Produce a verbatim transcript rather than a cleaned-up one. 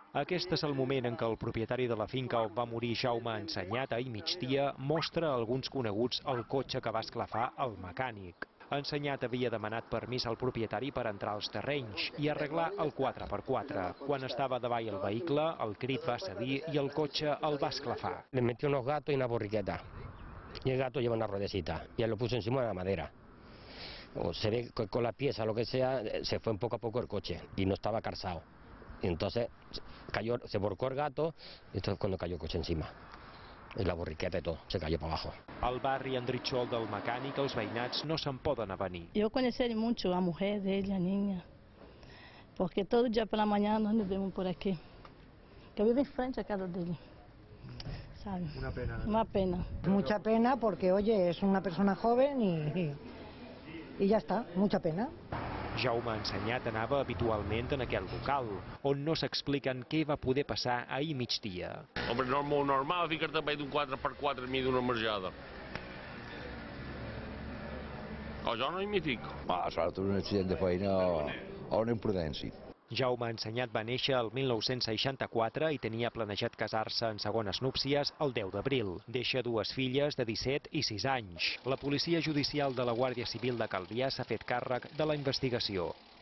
Aquest és el moment en què el propietari de la finca on va morir Jaume Ensenyat ahir migdia mostra a alguns coneguts el cotxe que va esclafar el mecànic. Ensenyat havia demanat permís al propietari per entrar als terrenys i arreglar el quatre per quatre. Quan estava davall el vehicle, el crit va cedir i el cotxe el va esclafar. Le metió unos gatos y una borriqueta. Y el gato lleva una ruedecita. Y él lo puso encima de la madera. O se ve que con la pieza, lo que sea, se fue un poco a poco el coche y no estaba calzado. Y entonces cayó, se volcó el gato y entonces cuando cayó el coche encima. I la borriqueta i tot, se cayó para abajo. Al barri en Ritxol del mecànic, els veïnats no se'n poden avenir. Eu conheci ele muito, a mulher dele, a niña, porque todo dia pela manhã nós nos vemos por aqui. Eu vivo em frente à casa dele, sabe? Una pena. ¿No? Una pena. Mucha pena porque, oye, es una persona joven y, y ya está, mucha pena. Jaume Ensenyat anava habitualment en aquell local, on no s'expliquen què va poder passar ahir migdia. Home, no és molt normal ficar-te a d'un quatre per quatre enmig d'una marjada. O jo no hi m'hi fico. Ah, sort un accident de feina o, o una imprudència. Jaume Ensenyat va néixer el mil nou-cents seixanta-quatre i tenia planejat casar-se en segones núpcies el deu d'abril. Deixa dues filles de disset i sis anys. La policia judicial de la Guàrdia Civil de Calvià s'ha fet càrrec de la investigació.